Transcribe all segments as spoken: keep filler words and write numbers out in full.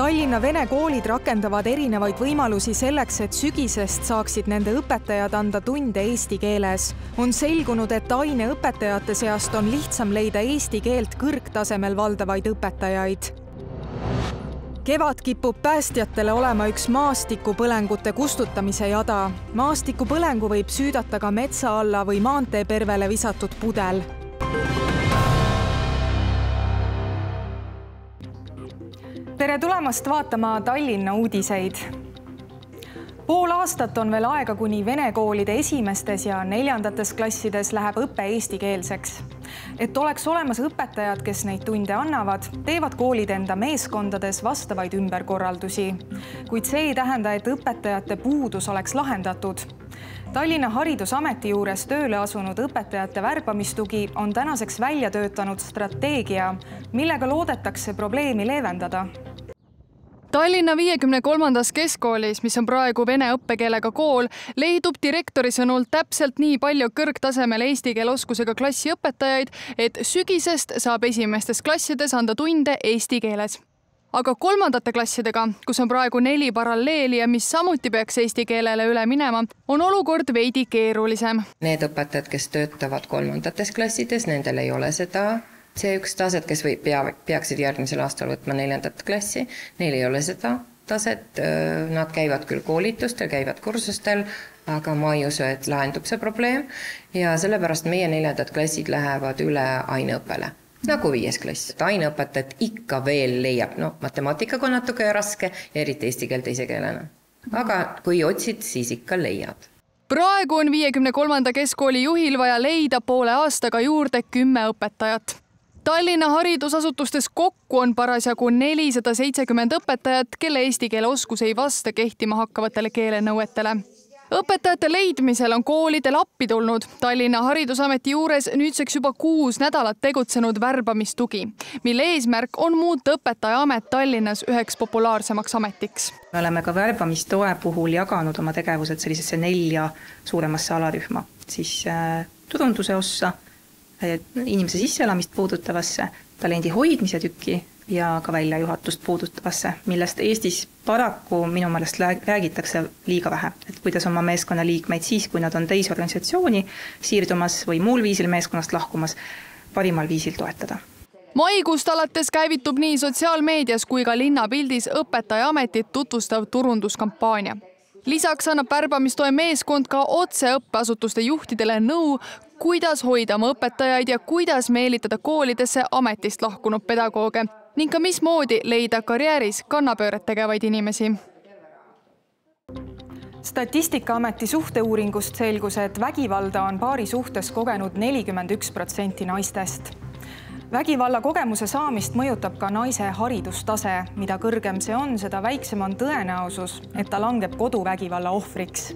Tallinna vene koolid rakendavad erinevaid võimalusi selleks, et sügisest saaksid nende õpetajad anda tunde eesti keeles. On selgunud, et aineõpetajate seast on lihtsam leida eesti keelt kõrgtasemel valdavaid õpetajaid. Kevad kipub päästjatele olema üks maastikupõlengute kustutamise jada. Maastikupõlengu võib süüdata ka metsa alla või maanteepervele visatud pudel. Tere tulemast vaatama Tallinna uudiseid. Pool aastat on veel aega, kuni vene koolide esimestes ja neljandates klassides läheb õpe eestikeelseks. Et oleks olemas õpetajad, kes neid tunde annavad, teevad koolid enda meeskondades vastavaid ümberkorraldusi. Kuid see ei tähenda, et õpetajate puudus oleks lahendatud. Tallinna Haridusameti juures tööle asunud õpetajate värbamistugi on tänaseks välja töötanud strateegia, millega loodetakse probleemi leevendada. Tallinna viiekümne kolmandas keskkoolis, mis on praegu vene õppekeelega kool, leidub direktori sõnul täpselt nii palju kõrgtasemel eesti keele oskusega klassiõpetajaid, et sügisest saab esimestes klassides anda tunde eesti keeles. Aga kolmandate klassidega, kus on praegu neli paralleeli ja mis samuti peaks eesti keelele üle minema, on olukord veidi keerulisem. Need õpetajad, kes töötavad kolmandates klassides, nendel ei ole seda C üks taset, kes või pea, peaksid järgmisel aastal võtma neljandat klassi, neil ei ole seda taset, nad käivad küll koolitustel, käivad kursustel, aga ma ei usu, et lahendub see probleem ja sellepärast meie neljandad klassid lähevad üle aineõppele, nagu viies klass. Aineõpetajad ikka veel leiab, no matemaatikaga on natuke raske ja eriti eesti keel teise keelena. Aga kui otsid, siis ikka leiad. Praegu on viiekümne kolmanda keskkooli juhil vaja leida poole aastaga juurde kümme õpetajat. Tallinna haridusasutustes kokku on parasjagu nelisada seitsekümmend õpetajat, kelle eesti keele oskus ei vasta kehtima hakkavatele keelenõuetele. Õpetajate leidmisel on koolidel appi tulnud Tallinna Haridusameti juures nüüdseks juba kuus nädalat tegutsenud värbamistugi, mille eesmärk on muuta õpetajaamet Tallinnas üheks populaarsemaks ametiks. Me oleme ka värbamistoe puhul jaganud oma tegevused sellisesse nelja suuremasse alarühma, siis turunduse ossa, inimese sisseelamist puudutavasse, talendi hoidmise tükki ja ka väljajuhatust puudutavasse, millest Eestis paraku minu meelest räägitakse liiga vähe. Et kuidas oma meeskonna liikmeid siis, kui nad on teise organisatsiooni siirdumas või muul viisil meeskonnast lahkumas, parimal viisil toetada. Maikuust alates käivitub nii sotsiaalmeedias kui ka linnapildis õpetajaametit tutvustav turunduskampaania. Lisaks annab värbamistoe meeskond ka otse õppeasutuste juhtidele nõu, kuidas hoida oma õpetajaid ja kuidas meelitada koolidesse ametist lahkunud pedagooge ning ka mismoodi leida karjääris kannapööret tegevaid inimesi. Statistikaameti suhteuuringust selgus, et vägivalda on paari suhtes kogenud nelikümmend üks protsenti naistest. Vägivalla kogemuse saamist mõjutab ka naise haridustase, mida kõrgem see on, seda väiksem on tõenäosus, et ta langeb koduvägivalla ohvriks.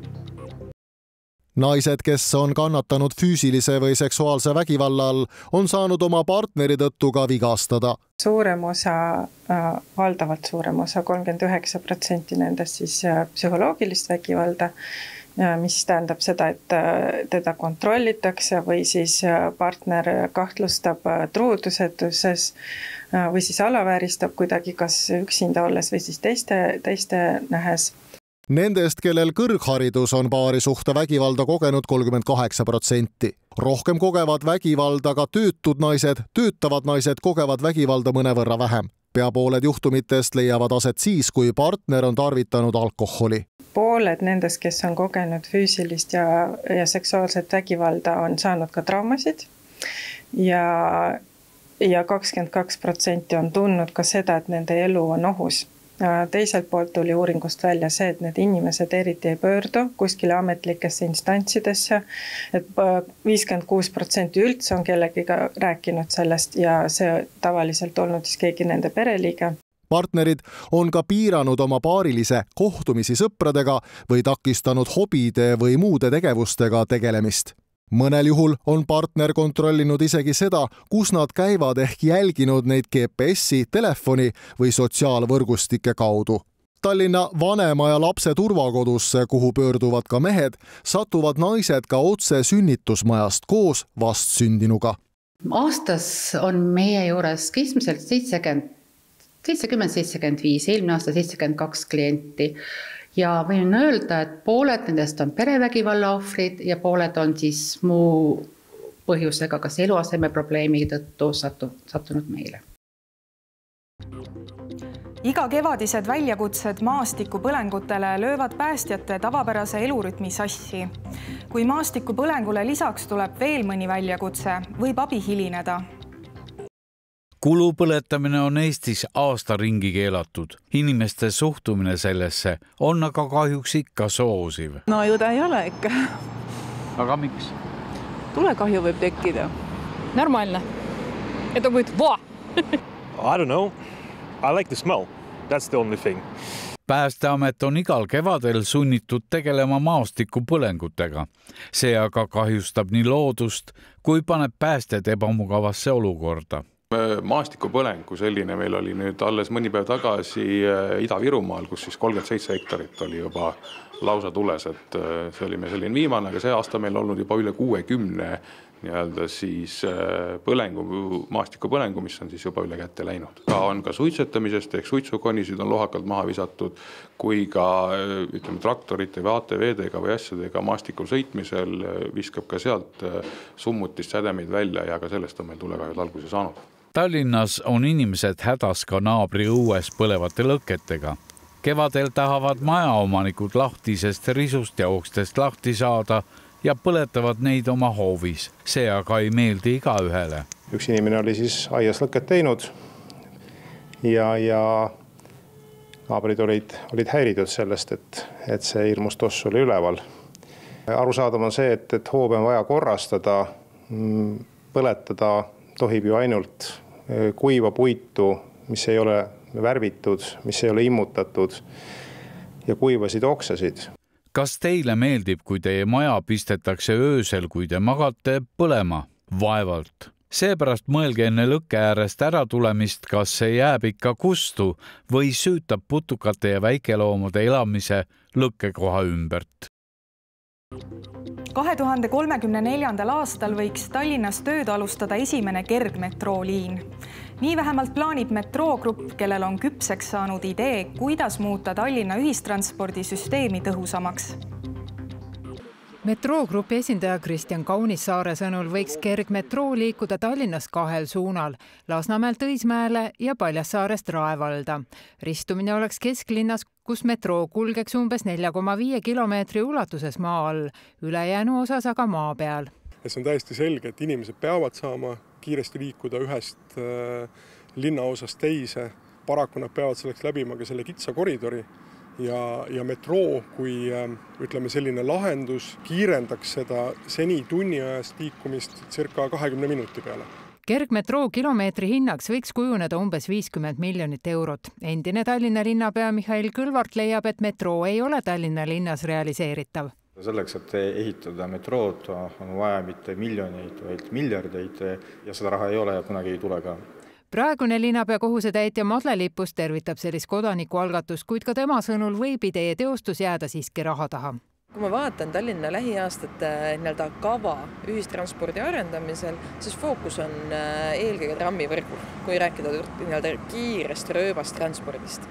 Naised, kes on kannatanud füüsilise või seksuaalse vägivalla all, on saanud oma partneri tõttu ka vigastada. Suurem osa, valdavalt suurem osa, kolmkümmend üheksa protsenti nendest siis psühholoogilist vägivalda, mis tähendab seda, et teda kontrollitakse või siis partner kahtlustab truudusetuses või siis alavääristab kuidagi kas üksinda olles või siis teiste, teiste nähes. Nendest, kellel kõrgharidus on paarisuhte vägivalda kogenud kolmkümmend kaheksa protsenti. Rohkem kogevad vägivalda ka töötud naised, töötavad naised kogevad vägivalda mõnevõrra vähem. Peapooled juhtumitest leiavad aset siis, kui partner on tarvitanud alkoholi. Pooled nendest, kes on kogenud füüsilist ja, ja seksuaalset vägivalda, on saanud ka traumasid ja, ja kakskümmend kaks protsenti on tundnud ka seda, et nende elu on ohus. Teiselt poolt tuli uuringust välja see, et need inimesed eriti ei pöördu kuskile ametlikesse instantsidesse, et viiskümmend kuus protsenti üldse on kellegiga rääkinud sellest ja see tavaliselt olnud siis keegi nende pereliige. Partnerid on ka piiranud oma paarilise kohtumisi sõpradega või takistanud hobide või muude tegevustega tegelemist. Mõnel juhul on partner kontrollinud isegi seda, kus nad käivad ehk jälginud neid G P S-i, telefoni või sotsiaalvõrgustike kaudu. Tallinna vanema ja lapse turvakodusse, kuhu pöörduvad ka mehed, satuvad naised ka otse sünnitusmajast koos vastsündinuga. Aastas on meie juures keskmiselt seitsekümmend seitsekümmend seitsekümmend viis, eelmine aasta seitsekümmend kaks klienti. Ja võin öelda, et pooled nendest on perevägivalla ohvrid ja pooled on siis muu põhjusega, kas eluaseme probleemi tõttu sattunud meile. Iga kevadised väljakutsed maastikupõlengutele löövad päästjate tavapärase elurütmi sassi. Kui maastikupõlengule lisaks tuleb veel mõni väljakutse, võib abi hilineda. Kulupõletamine on Eestis aasta ringi keelatud. Inimeste suhtumine sellesse on aga kahjuks ikka soosiv. No ju ta ei ole ikka. Aga miks? Tulekahju võib tekkida. Normaalne. Et on будет va! I don't know. I like the smell. That's the only thing. Päästeamet on igal kevadel sunnitud tegelema maastikupõlengutega. See aga kahjustab nii loodust, kui paneb päästed ebamugavasse olukorda. Maastikupõleng, kui selline meil oli nüüd alles mõni päev tagasi Ida-Virumaal, kus siis kolmkümmend seitse hektarit oli juba lausa tules, et see oli meil selline viimane, aga see aasta meil olnud juba üle kuuekümne nii-öelda siis põlengu, maastikupõlengu, mis on siis juba üle kätte läinud. Ta on ka suitsetamisest, ehk suitsukonisid on lohakalt maha visatud, kui ka ütleme, traktorite või A T V-dega või asjadega maastikul sõitmisel viskab ka sealt summutist sädemeid välja ja ka sellest on meil tulekahjud alguse saanud. Tallinnas on inimesed hädas ka naabri õues põlevate lõketega. Kevadel tahavad majaomanikud lahtisest risust ja ookstest lahti saada ja põletavad neid oma hoovis. See aga ei meeldi iga ühele. Üks inimene oli siis aias lõket teinud ja, ja naabrid olid, olid häiritud sellest, et, et see hirmus toss oli üleval. Arusaadav on see, et, et hoobe on vaja korrastada, põletada tohib ju ainult kuiva puitu, mis ei ole värvitud, mis ei ole immutatud ja kuivasid oksasid. Kas teile meeldib, kui teie maja pistetakse öösel, kui te magate põlema? Vaevalt. Seepärast mõelge enne lõkke äärest ära tulemist, kas see jääb ikka kustu või süütab putukate ja väikeloomade elamise lõkkekoha ümbert. kahe tuhande kolmekümne neljandal aastal võiks Tallinnas tööd alustada esimene kergmetrooliin. Nii vähemalt plaanib metroogrupp, kellel on küpseks saanud idee, kuidas muuta Tallinna ühistranspordisüsteemi tõhusamaks. Metroogrupi esindaja Kristjan Kaunissaare sõnul võiks kergmetroo liikuda Tallinnas kahel suunal, Lasnamäelt Õismäele ja Paljassaarest Raevalda. Ristumine oleks kesklinnas, kus metroo kulgeks umbes nelja koma viie kilomeetri ulatuses maa all, ülejäänu osas aga maa peal. See on täiesti selge, et inimesed peavad saama kiiresti liikuda ühest linna osast teise. Paraku nad peavad selleks läbima ka selle kitsa koridori. Ja, ja metroo, kui ütleme selline lahendus, kiirendaks seda seni tunni ajast liikumist circa kahekümne minuti peale. Kergmetroo kilomeetri hinnaks võiks kujuneda umbes viiskümmend miljonit eurot. Endine Tallinna linnapea Mihhail Kõlvart leiab, et metroo ei ole Tallinna linnas realiseeritav. Selleks, et ehitada metrood, on vaja mitte miljoneid, vaid miljardeid ja seda raha ei ole ja kunagi ei tule ka. Praegune linnapea kohusetäitja Madle Lippus tervitab sellist kodanikualgatust, kuid ka tema sõnul võib idee teostus jääda siiski raha taha. Kui ma vaatan Tallinna lähiaastate kava ühistranspordi arendamisel, siis fookus on eelkõige trammivõrgul, kui rääkida kiirest rööbast transpordist.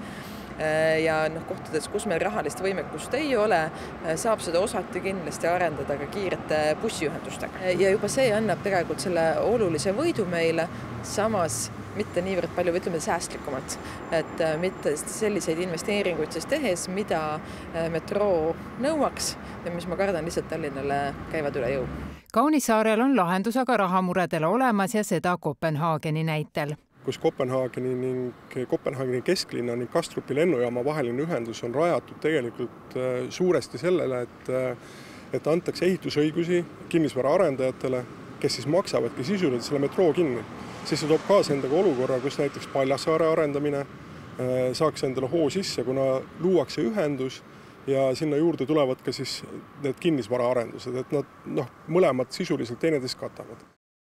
Ja noh, kohtades, kus meil rahalist võimekust ei ole, saab seda osati kindlasti arendada ka kiirete bussiühendustega. Ja juba see annab tegelikult selle olulise võidu meile, samas mitte niivõrd palju, ütleme, säästlikumalt, et mitte selliseid investeeringuid siis tehes, mida metroo nõuaks ja mis ma kardan lihtsalt Tallinnale käivad üle jõu. Kaunissaarel on lahendus aga rahamuredele olemas ja seda Kopenhaageni näitel. Kus Kopenhaageni ning Kopenhaageni kesklinna ning Kastrupi lennujaama vaheline ühendus on rajatud tegelikult suuresti sellele, et, et antakse ehitusõigusi kinnisvara arendajatele, kes siis maksavadki sisuliselt selle metroo kinni. Siis see toob kaasa endaga olukorra, kus näiteks Paljassaare arendamine saaks endale hoo sisse, kuna luuakse ühendus ja sinna juurde tulevad ka siis need kinnisvara arendused, et nad noh, mõlemad sisuliselt teineteist katavad.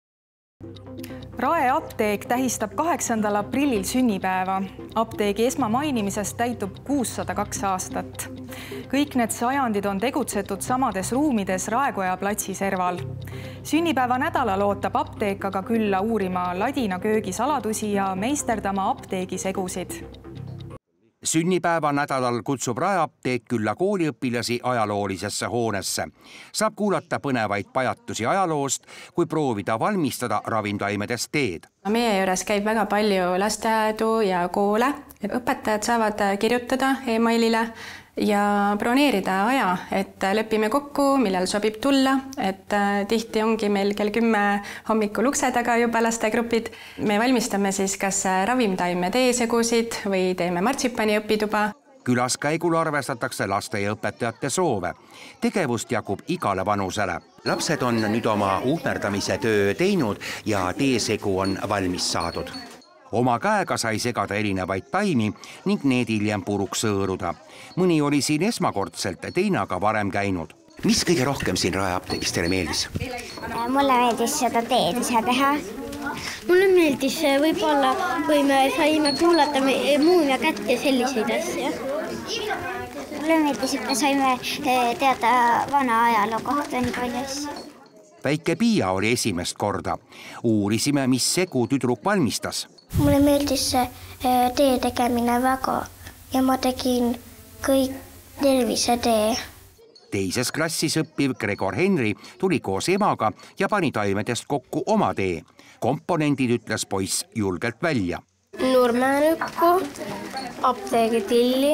Rae apteek tähistab kaheksandal aprillil sünnipäeva. Apteegi esmamainimisest täitub kuussada kaks aastat. kõik need sajandid on tegutsetud samades ruumides Raekoja platsi serval. Sünnipäeva nädalal ootab apteek aga külla uurima ladina köögi saladusi ja meisterdama apteegisegusid. Sünnipäeva nädalal kutsub Raeapteek külla kooliõpilasi ajaloolisesse hoonesse. Saab kuulata põnevaid pajatusi ajaloost, kui proovida valmistada ravimtaimedest teed. Meie juures käib väga palju lasteaedu ja koole. Õpetajad saavad kirjutada e-mailile ja broneerida aja, et lepime kokku, millal sobib tulla, et tihti ongi meil kell kümme hommikul ukse taga juba lastegrupid. Me valmistame siis kas ravimtaime teesegusid või teeme martsipani õpituba. Külaskäigul arvestatakse laste ja õpetajate soove. Tegevust jagub igale vanusele. Lapsed on nüüd oma uhmerdamise töö teinud ja teesegu on valmis saadud. Oma käega sai segada erinevaid taimi ning need hiljem puruks sõõruda. Mõni oli siin esmakordselt, teine aga varem käinud. Mis kõige rohkem siin Raeapteegis teile meeldis? Mulle meeldis seda teed ise teha. Mulle meeldis võib-olla, kui me saime kuulata muumia kätt ja selliseid asju. Mulle meeldis, et me saime teada vana ajaloo kohta nii palju asju. Väike Piia oli esimest korda. Uurisime, mis segu tüdruk valmistas. Mulle meeldis see tee tegemine väga ja ma tegin kõik tervisetee. Teises klassis õppiv Gregor Henry tuli koos emaga ja pani taimedest kokku oma tee. Komponendid ütles poiss julgelt välja. Nurmenükku, apteegitilli,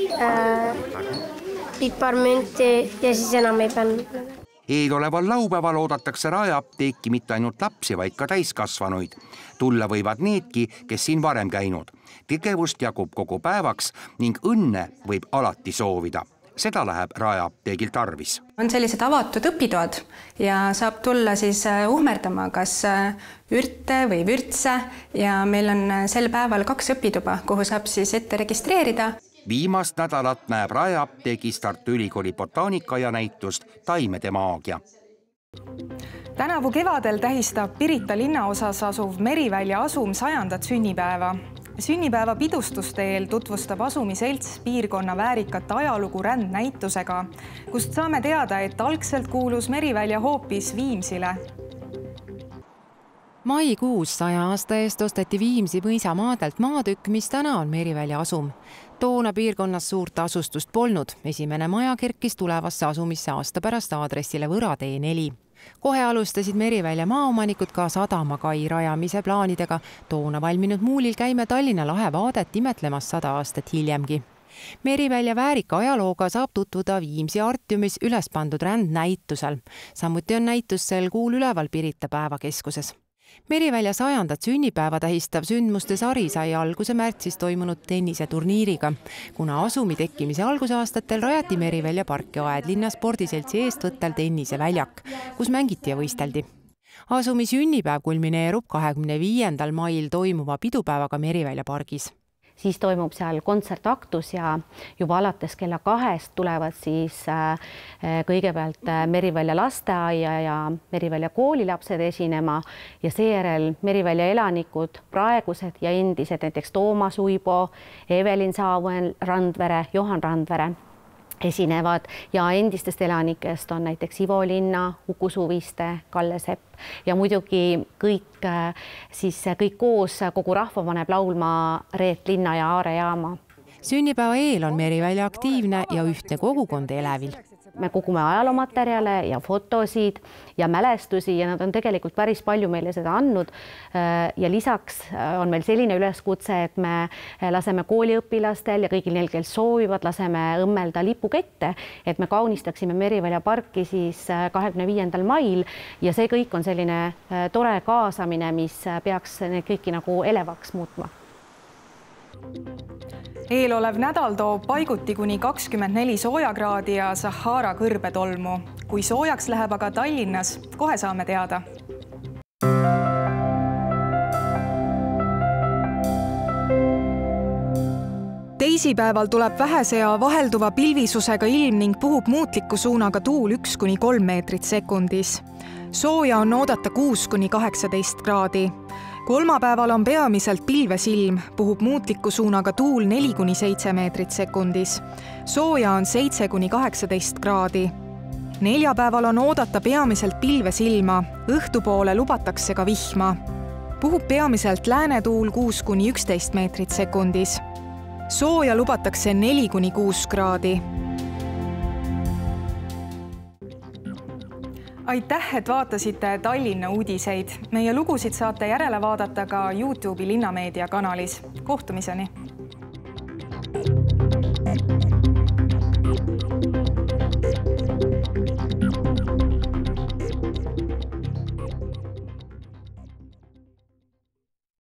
piparmünti ja siis enam ei pannud. Eeloleval laupäeval oodatakse Raeapteeki mitte ainult lapsi, vaid ka täiskasvanuid. Tulla võivad needki, kes siin varem käinud. Tegevust jagub kogu päevaks ning õnne võib alati soovida. Seda läheb Raeapteegil tarvis. On sellised avatud õpitoad ja saab tulla siis uhmerdama kas ürte või vürtse ja meil on sel päeval kaks õpituba, kuhu saab siis ette registreerida. Viimast nädalat näeb Raeapteegis Tartu Ülikooli botaanika ja näitust Taimede maagia. Tänavu kevadel tähistab Pirita linnaosas asuv Merivälja asum sajandat sünnipäeva. Sünnipäeva pidustuste eel tutvustab asumiselts piirkonna väärikat ajalugu rändnäitusega, kust saame teada, et algselt kuulus Merivälja hoopis Viimsile. Maikuus saja aasta eest osteti Viimsi mõisamaadelt maatükk, mis täna on Merivälja asum. Toona piirkonnas suurt asustust polnud. Esimene maja kerkis tulevasse asumisse aasta pärast aadressile Võratee neli. Kohe alustasid Merivälja maaomanikud ka sadamakai rajamise plaanidega. Toona valminud muulil käime Tallinna lahe vaadet imetlemas sada aastat hiljemgi. Merivälja väärika ajalooga saab tutvuda Viimsi Artiumis üles pandud rändnäitusel. Samuti on näitus sel kuul üleval Pirita päevakeskuses. Merivälja sajandat sünnipäeva tähistav sündmuste sari sai alguse märtsis toimunud tenniseturniiriga. Kuna asumi tekkimise algusaastatel rajati Merivälja park ja Aedlinna spordiseltsi eestvõttel tenniseväljak, kus mängiti ja võisteldi. Asumi sünnipäev kulmineerub kahekümne viiendal mail toimuva pidupäevaga Merivälja pargis. Siis toimub seal kontsertaktus ja juba alates kella kahest tulevad siis kõigepealt Merivälja lasteaia ja Merivälja koolilapsed esinema ja seejärel Merivälja elanikud, praegused ja endised, näiteks Toomas Uibo, Evelin Saaven, Randvere, Johan Randvere esinevad ja endistest elanikest on näiteks Ivo Linna, Uku Suviste, Kalle Sepp ja muidugi kõik, siis kõik koos, kogu rahva paneb laulma Reet Linna ja Aare Jaama. Sünnipäeva eel on Merivälja aktiivne ja ühtne kogukond elevil. Me kogume ajaloomaterjale ja fotosid ja mälestusi ja nad on tegelikult päris palju meile seda andnud. Ja lisaks on meil selline üleskutse, et me laseme kooliõpilastel ja kõigil neil, kes soovivad, laseme õmmelda lipukette, et me kaunistaksime Merivälja parki siis kahekümne viiendal mail ja see kõik on selline tore kaasamine, mis peaks neid kõiki nagu elevaks muutma. Eelolev nädal toob paiguti kuni kakskümmend neli soojakraadi ja Sahara kõrbetolmu. Kui soojaks läheb aga Tallinnas, kohe saame teada. Teisipäeval tuleb vähese ja vahelduva pilvisusega ilm ning puhub muutliku suunaga tuul üks kuni kolm meetrit sekundis. Sooja on oodata kuus kuni kaheksateist kraadi. kolmapäeval on peamiselt pilvesilm, puhub muutliku suunaga tuul neli kuni seitse meetrit sekundis. Sooja on seitse kuni kaheksateist kraadi. Neljapäeval on oodata peamiselt pilvesilma, õhtupoole lubatakse ka vihma. Puhub peamiselt läänetuul kuus kuni üksteist meetrit sekundis. Sooja lubatakse neli kuni kuus kraadi. Aitäh, et vaatasite Tallinna uudiseid. Meie lugusid saate järele vaadata ka YouTube'i Linnameedia kanalis. Kohtumiseni!